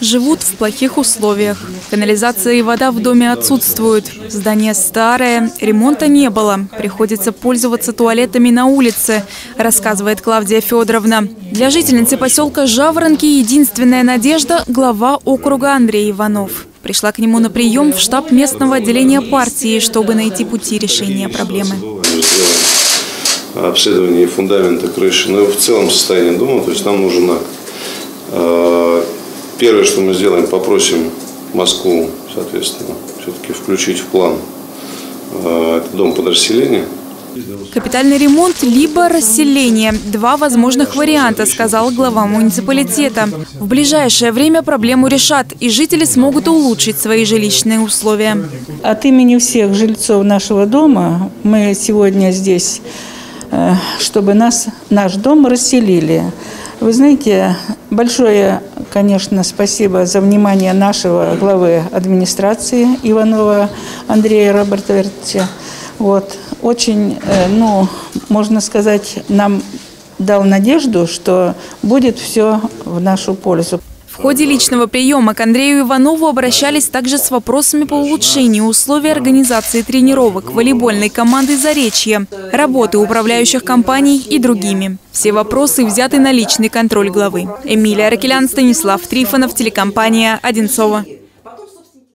живут в плохих условиях. Канализация и вода в доме отсутствуют. Здание старое, ремонта не было. Приходится пользоваться туалетами на улице, рассказывает Клавдия Федоровна. Для жительницы поселка Жаворонки единственная надежда – глава округа Андрей Иванов. Пришла к нему на прием в штаб местного отделения партии, чтобы найти пути решения проблемы. Обследование фундамента крыши, но и в целом состояние дома. То есть нам нужно, первое, что мы сделаем, попросим Москву, соответственно, все-таки включить в план этот дом под расселение. Капитальный ремонт либо расселение – два возможных варианта, сказал глава муниципалитета. В ближайшее время проблему решат, и жители смогут улучшить свои жилищные условия. От имени всех жильцов нашего дома мы сегодня здесь, чтобы наш дом расселили. Вы знаете, большое, конечно, спасибо за внимание нашего главы администрации Иванова Андрея Робертовича. Очень, можно сказать, нам дал надежду, что будет все в нашу пользу. В ходе личного приема к Андрею Иванову обращались также с вопросами по улучшению условий организации тренировок волейбольной команды «Заречье», работы управляющих компаний и другими. Все вопросы взяты на личный контроль главы. Эмилия Ракелян, Станислав Трифонов, телекомпания «Одинцово».